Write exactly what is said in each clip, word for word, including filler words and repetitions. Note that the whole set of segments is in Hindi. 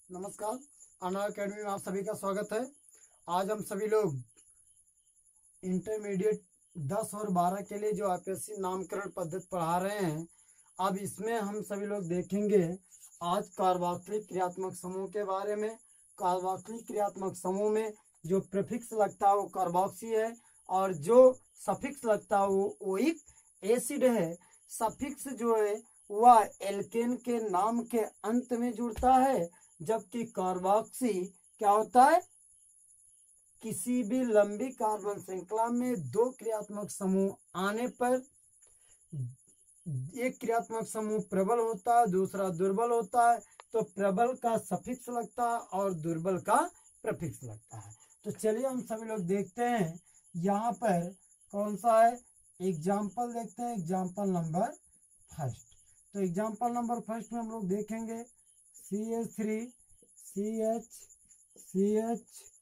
नमस्कार, अना अकेडमी में आप सभी का स्वागत है। आज हम सभी लोग इंटरमीडिएट दस और बारह के लिए जो आईपीएससी नामकरण पद्धति पढ़ा रहे हैं, अब इसमें हम सभी लोग देखेंगे आज कार्बोक्सिलिक क्रियात्मक समूह के बारे में। कार्बोक्सिलिक क्रियात्मक समूह में जो प्रीफिक्स लगता है वो कार्बोक्सी है और जो सफिक्स लगता है वो ओइक एसिड है। सफिक्स जो है वह एल्केन के नाम के अंत में जुड़ता है, जबकि कार्बोक्सी क्या होता है, किसी भी लंबी कार्बन श्रृंखला में दो क्रियात्मक समूह आने पर एक क्रियात्मक समूह प्रबल होता है, दूसरा दुर्बल होता है, तो प्रबल का सफिक्स लगता है और दुर्बल का प्रीफिक्स लगता है। तो चलिए हम सभी लोग देखते हैं यहाँ पर कौन सा है। एग्जाम्पल देखते हैं, एग्जाम्पल नंबर फर्स्ट। तो एग्जाम्पल नंबर फर्स्ट में हम लोग देखेंगे C H three C H C H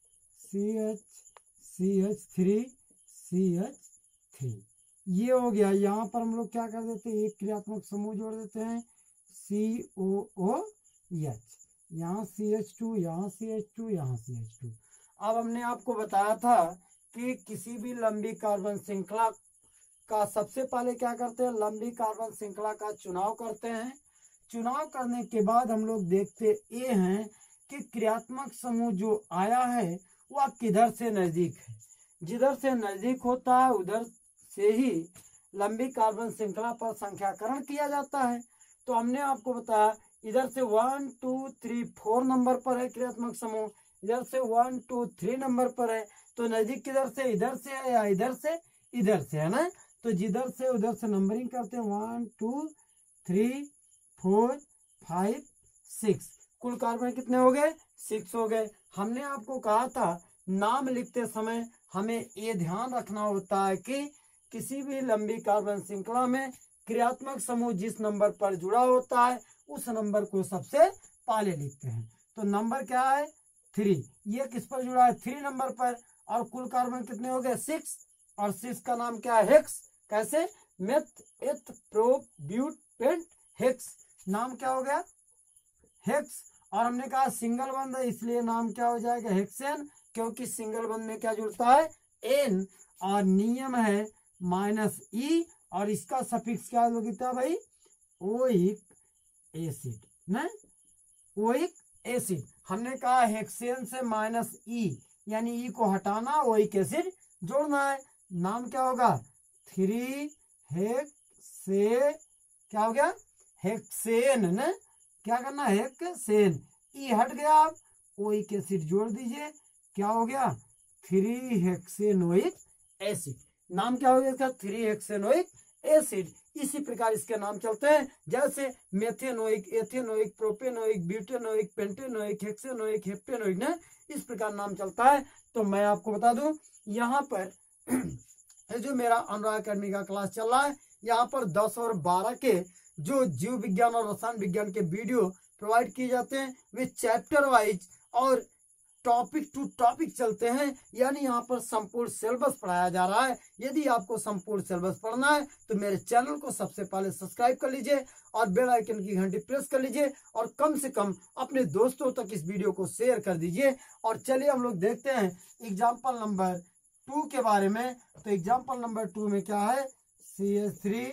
C H C H three C H three ये हो गया। यहाँ पर हम लोग क्या कर देते हैं, एक क्रियात्मक समूह जोड़ देते हैं सी ओ ओ एच, यहाँ सी एच टू, यहाँ सी एच टू, यहाँ सी एच टू। अब हमने आपको बताया था कि किसी भी लंबी कार्बन श्रृंखला का सबसे पहले क्या करते हैं, लंबी कार्बन श्रृंखला का चुनाव करते हैं। चुनाव करने के बाद हम लोग देखते ये हैं कि क्रियात्मक समूह जो आया है वह किधर से नजदीक है। जिधर से नजदीक होता है उधर से ही लंबी कार्बन श्रृंखला पर संख्याकरण किया जाता है। तो हमने आपको बताया इधर से one two three four number पर है क्रियात्मक समूह, इधर से वन टू थ्री नंबर पर है, तो नजदीक किधर से, इधर से है या इधर से, इधर से है ना। तो जिधर से उधर से नंबरिंग करते हैं, one two three four five six, कुल कार्बन कितने हो गए, सिक्स हो गए। हमने आपको कहा था नाम लिखते समय हमें ये ध्यान रखना होता है कि किसी भी लंबी कार्बन श्रृंखला में क्रियात्मक समूह जिस नंबर पर जुड़ा होता है उस नंबर को सबसे पहले लिखते हैं। तो नंबर क्या है, थ्री, ये किस पर जुड़ा है, थ्री नंबर पर, और कुल कार्बन कितने हो गए, सिक्स, और सिक्स का नाम क्या है, हेक्स। कैसे, meth eth pro but pent hex, नाम क्या हो गया, हेक्स। और हमने कहा सिंगल बंद है इसलिए नाम क्या हो जाएगा, हेक्सेन, क्योंकि सिंगल बंद में क्या जुड़ता है, एन, और नियम है माइनस ई, और इसका सफिक्स क्या लगता है भाई, ओइक एसिड ना, ओइक एसिड। हमने कहा हेक्सेन से माइनस ई यानी ई को हटाना, ओइक एसिड जोड़ना है। नाम क्या होगा, थ्री हेक्से, क्या हो गया, हेक्सेन ना, क्या करना, हेक्सेन, ई हट गया, आप ओइक एसिड जोड़ दीजिए, क्या हो गया, थ्री हेक्सेनोइक एसिड। नाम क्या हो गया इसका, थ्री हेक्सेनोइक एसिड। इसी प्रकार इसके नाम चलते हैं, जैसे methanoic, ethanoic, propanoic, butanoic, pentanoic, hexanoic, heptanoic ना, इस प्रकार नाम चलता है। तो मैं आपको बता दूं यहाँ पर जो मेरा अनुराग अकेडमी का क्लास चल रहा है, यहाँ पर दस और बारह के जो जीव विज्ञान और रसायन विज्ञान के वीडियो प्रोवाइड किए जाते हैं वे चैप्टर वाइज और टॉपिक टू टॉपिक चलते हैं, यानी यहाँ पर संपूर्ण सिलेबस पढ़ाया जा रहा है। यदि आपको संपूर्ण सिलेबस पढ़ना है तो मेरे चैनल को सबसे पहले सब्सक्राइब कर लीजिए और बेल आइकन की घंटी प्रेस कर लीजिए, और कम से कम अपने दोस्तों तक इस वीडियो को शेयर कर दीजिए। और चलिए हम लोग देखते हैं एग्जाम्पल नंबर टू के बारे में। तो एग्जाम्पल नंबर टू में क्या है, C H three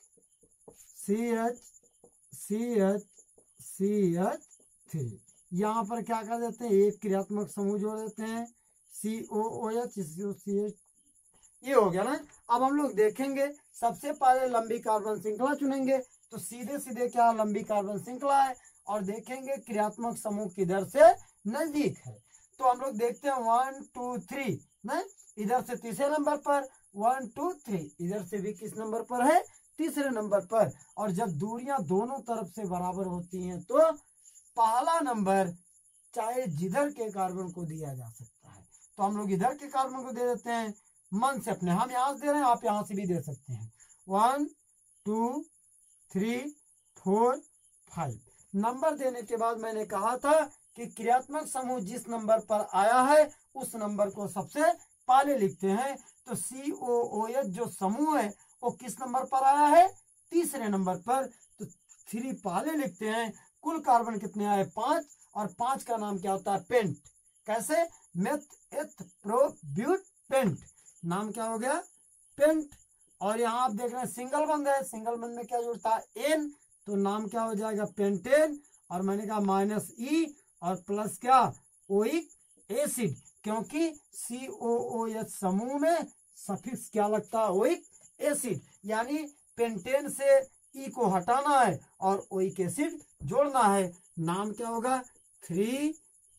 C H C H C H three, यहाँ पर क्या कर देते हैं, एक क्रियात्मक समूह जोड़ देते हैं सी O O H C H, ये हो गया ना। अब हम लोग देखेंगे सबसे पहले लंबी कार्बन श्रृंखला चुनेंगे, तो सीधे सीधे क्या लंबी कार्बन श्रृंखला है, और देखेंगे क्रियात्मक समूह किधर से नजदीक है। तो हम लोग देखते हैं वन टू थ्री ना, इधर से तीसरे नंबर पर, वन टू थ्री, इधर से भी किस नंबर पर है, तीसरे नंबर पर। और जब दूरियां दोनों तरफ से बराबर होती हैं तो पहला नंबर चाहे जिधर के कार्बन को दिया जा सकता है, तो हम लोग इधर के कार्बन को दे देते हैं मन से अपने, हम यहाँ से दे रहे हैं, आप यहाँ से भी दे सकते हैं। One two three four five number देने के बाद मैंने कहा था कि क्रियात्मक समूह जिस नंबर पर आया है उस नंबर को सबसे पहले लिखते हैं। तो सी ओ ओ एच जो समूह है वो किस नंबर पर आया है, तीसरे नंबर पर, तो थ्री पहले लिखते हैं। कुल कार्बन कितने आए, पांच, और पांच का नाम क्या होता है? पेंट। कैसे? Meth eth pro but paint, नाम क्या हो गया? पेंट। और यहाँ आप देख रहे हैं सिंगल बंद है, सिंगल बंद में क्या जुड़ता है? एन, तो नाम क्या हो जाएगा? पेंटेन। और मैंने कहा माइनस ई और प्लस क्या? ओइक एसिड, क्योंकि सी ओ ओ एच समूह में सफिक्स क्या लगता है? Oic acid. यानी पेंटेन से ई को हटाना है और ओइक एसिड जोड़ना है। नाम क्या होगा? थ्री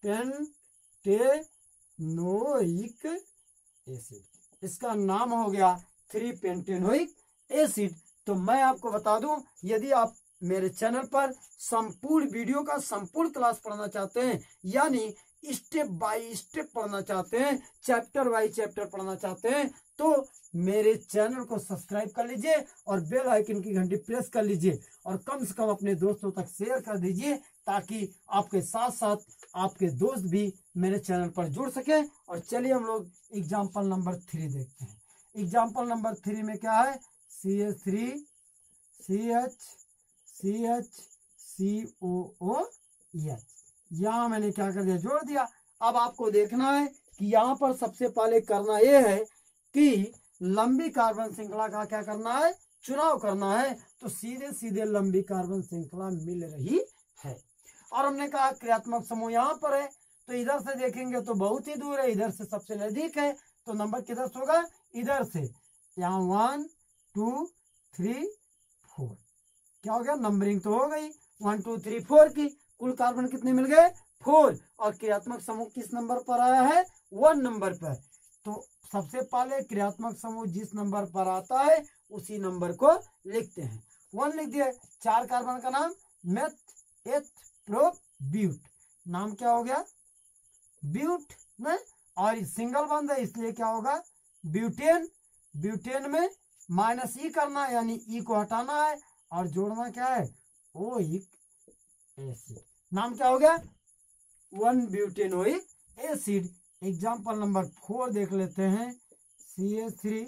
पेंटेनोइक एसिड, इसका नाम हो गया थ्री पेंटेनोइक एसिड। तो मैं आपको बता दूं, यदि आप मेरे चैनल पर संपूर्ण वीडियो का संपूर्ण क्लास पढ़ना चाहते हैं, यानी स्टेप बाय स्टेप पढ़ना चाहते हैं, चैप्टर बाय चैप्टर पढ़ना चाहते हैं, तो मेरे चैनल को सब्सक्राइब कर लीजिए और बेल आइकन की घंटी प्रेस कर लीजिए और कम से कम अपने दोस्तों तक शेयर कर दीजिए, ताकि आपके साथ साथ आपके दोस्त भी मेरे चैनल पर जुड़ सके। और चलिए हम लोग एग्जाम्पल नंबर थ्री देखते हैं। एग्जाम्पल नंबर थ्री में क्या है? C H three C H C H C O O H, यहाँ मैंने क्या कर दिया? जोड़ दिया। अब आपको देखना है कि यहाँ पर सबसे पहले करना यह है कि लंबी कार्बन श्रृंखला का क्या करना है? चुनाव करना है। तो सीधे सीधे लंबी कार्बन श्रृंखला मिल रही है। और हमने कहा क्रियात्मक समूह यहाँ पर है, तो इधर से देखेंगे तो बहुत ही दूर है, इधर से सबसे नजदीक है, तो नंबर किधर से होगा? इधर से। यहाँ वन टू थ्री फोर, क्या हो गया? नंबरिंग तो हो गई वन टू थ्री फोर की। कुल कार्बन कितने मिल गए? फोर। और क्रियात्मक समूह किस नंबर पर आया है? वन नंबर पर। तो सबसे पहले क्रियात्मक समूह जिस नंबर पर आता है उसी नंबर को लिखते हैं। वन लिख दिया। चार कार्बन का नाम मेथ एथ प्रो ब्यूट, नाम क्या हो गया? ब्यूट ना। और सिंगल बंद है इसलिए क्या होगा? ब्यूटेन। ब्यूटेन में माइनस ई करना है, यानी ई को हटाना है और जोड़ना क्या है? Oic acid. नाम क्या हो गया? One butanoic acid. Example number four देख लेते हैं। C H three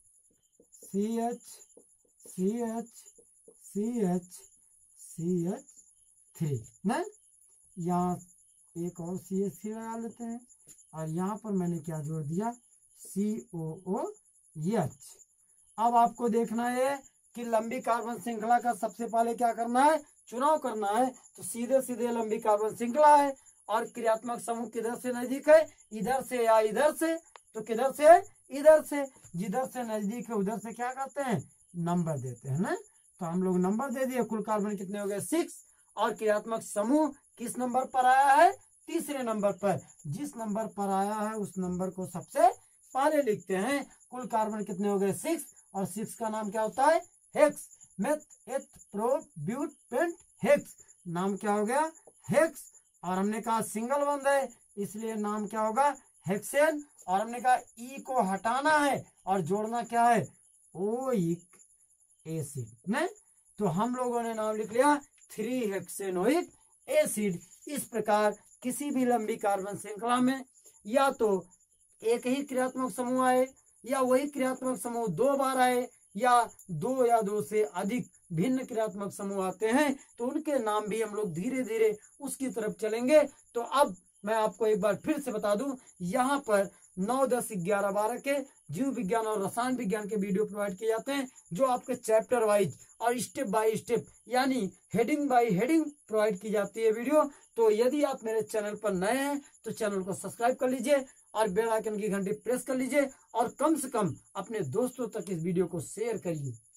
C H C H C H C H three ना। यहाँ एक और सी एच थ्री लगा लेते हैं और यहाँ पर मैंने क्या जोड़ दिया? C O O H. अब आपको देखना है कि लंबी कार्बन श्रृंखला का सबसे पहले क्या करना है? चुनाव करना है। तो सीधे सीधे लंबी कार्बन श्रृंखला है और क्रियात्मक समूह किधर से नजदीक है? इधर से या इधर से? तो किधर से है? इधर से। जिधर से नजदीक है उधर से क्या करते हैं? नंबर देते हैं ना। तो हम लोग नंबर दे दिए। कुल कार्बन कितने हो गए? सिक्स। और क्रियात्मक समूह किस नंबर पर आया है? तीसरे नंबर पर। जिस नंबर पर आया है उस नंबर को सबसे पहले लिखते हैं। कुल कार्बन कितने हो गए? सिक्स। और सिक्स का नाम क्या होता है? Hex. Meth eth pro but pent hex, नाम क्या हो गया? हेक्स। और हमने कहा सिंगल बंद है इसलिए नाम क्या होगा? हेक्सेन। और हमने कहा ई को हटाना है और जोड़ना क्या है? ओइक एसिड ने। तो हम लोगों ने नाम लिख लिया थ्री हेक्सेनोइक एसिड। इस प्रकार किसी भी लंबी कार्बन श्रृंखला में या तो एक ही क्रियात्मक समूह आए या वही क्रियात्मक समूह दो बार आए या दो या दो से अधिक भिन्न क्रियात्मक समूह आते हैं, तो उनके नाम भी हम लोग धीरे धीरे उसकी तरफ चलेंगे। तो अब मैं आपको एक बार फिर से बता दूं, यहाँ पर नौ दस ग्यारह बारह के जीव विज्ञान और रसायन विज्ञान के वीडियो प्रोवाइड किए जाते हैं, जो आपके चैप्टर वाइज और स्टेप बाय स्टेप यानी हेडिंग बाय हेडिंग प्रोवाइड की जाती है वीडियो। तो यदि आप मेरे चैनल पर नए हैं तो चैनल को सब्सक्राइब कर लीजिए और बेल आइकन की घंटी प्रेस कर लीजिए और कम से कम अपने दोस्तों तक इस वीडियो को शेयर करिए।